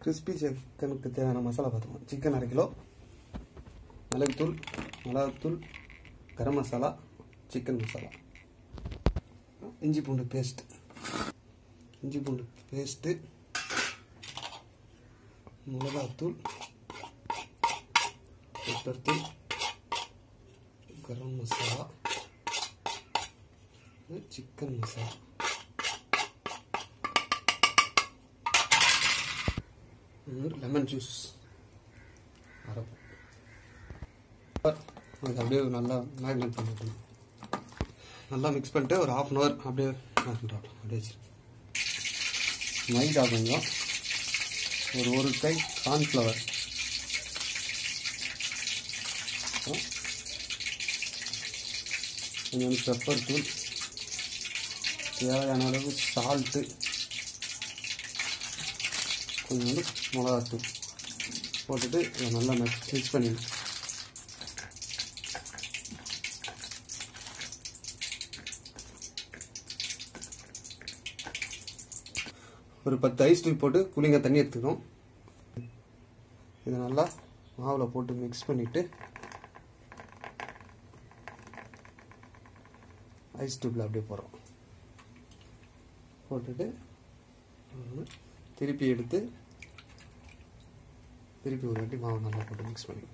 Crispy சிக்கனுக்கு தேவையான மசாலா பார்த்துக்கோங்க. சிக்கன் 1/2 கிலோ, மிளகுத்தூள், கரம் மசாலா, சிக்கன் மசாலா, இஞ்சி பூண்டு பேஸ்ட்டு, மிளகாத்தூள், பெப்பர் தூள், garam masala, chicken masala, lemon juice அரைப்போம். அது அப்படியே நல்லா மேரினேட் பண்ணிட்டு நல்லா மிக்ஸ் பண்ணிட்டு ஒரு 1/2 hour அப்படியே அப்படியே வச்சிருக்கேன். மைதா கொஞ்சம், ஒரு கை கார்ன்ஃப்ளவர், கொஞ்சம் பெப்பர் தூள், தேவையான அளவு சால்ட்டு, கொஞ்சம் மிளகாத்தூள் போட்டுட்டு இதை நல்லா மிக்ஸ் பண்ணிடணும். ஒரு 10 ஐஸ் டியூப் போட்டு குளிங்க தண்ணி எடுத்துக்கணும். இதை நல்லா மாவில் போட்டு மிக்ஸ் பண்ணிவிட்டு ஐஸ் டியூப்பில் அப்படியே போடுறோம். போட்டுட்டு திருப்பி எடுத்து திருப்பி ஒரு வாட்டி மாவு நல்லா போட்டு மிக்ஸ் பண்ணி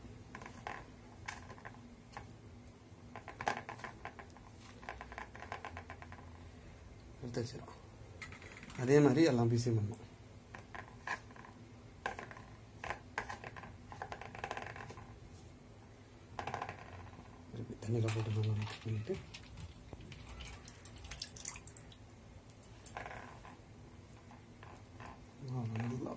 எடுத்து வச்சிடும். அதே மாதிரி எல்லாம் பீஸையும் பண்ணணும். திருப்பி தண்ணியில் போட்டு நல்லா மிக்ஸ் பண்ணிட்டு நல்லா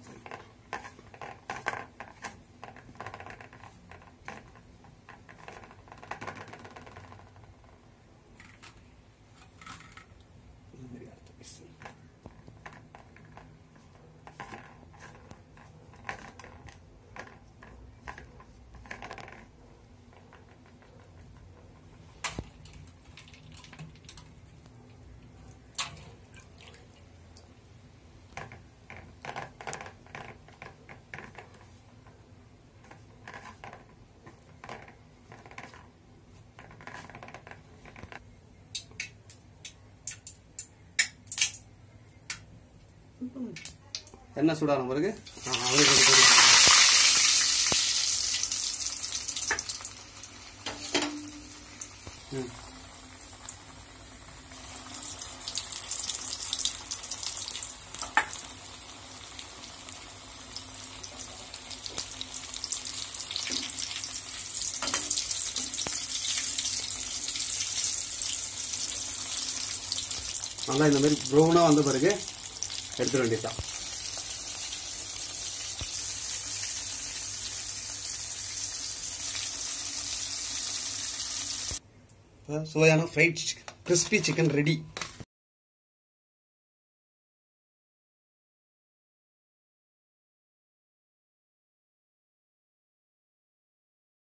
எண்ணெய் சூடான பிறகு நல்லா இந்த மாதிரி ப்ரௌனாக வந்த பிறகு எடுத்துட வேண்டியதுதான். சுவையான ஃப்ரைட் கிறிஸ்பி சிக்கன் ரெடி.